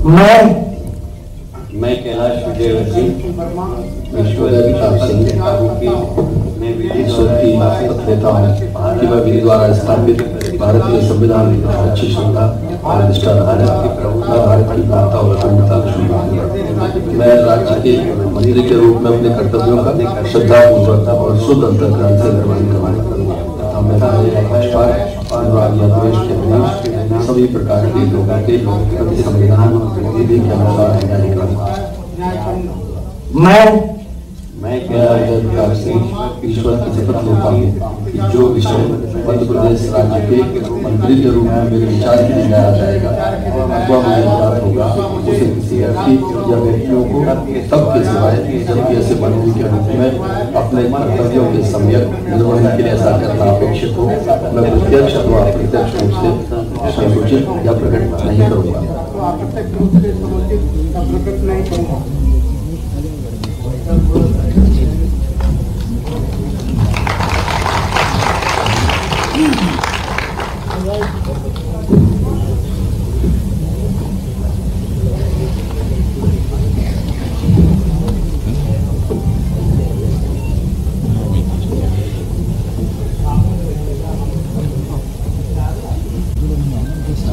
मैं कैलाश विजय सिंह मैं विधि द्वारा स्थापित भारतीय संविधान की अच्छी श्रद्धा और निष्ठा रखने प्रभुता भारत की मानता और अखंडता मैं राज्य के मंत्री के रूप में अपने कर्तव्यों का श्रद्धा पूर्वक और शुद्ध अंतःकरण से निर्वहन करूंगा। सभी प्रकार के लोगों के प्रति संविधान विधि के अनुसार न्याय करूंगा। मैं कैलाश सिंह ईश्वर की शपथ लेता हूँ कि जो विषय मध्य प्रदेश राज्य के मंत्री के रूप में मेरे विचार में लाया जाएगा अथवा मुझे प्राप्त होगा उसे किसी व्यक्ति या व्यक्तियों को सबके सिवाय जबकि ऐसे मंत्री के रूप में अपने कर्तव्यों के सम्यक निर्वहन के लिए ऐसा करना अपेक्षित हो मैं प्रत्यक्ष अथवा अप्रत्यक्ष रूप से संसूचित या प्रकट नहीं करूँगा।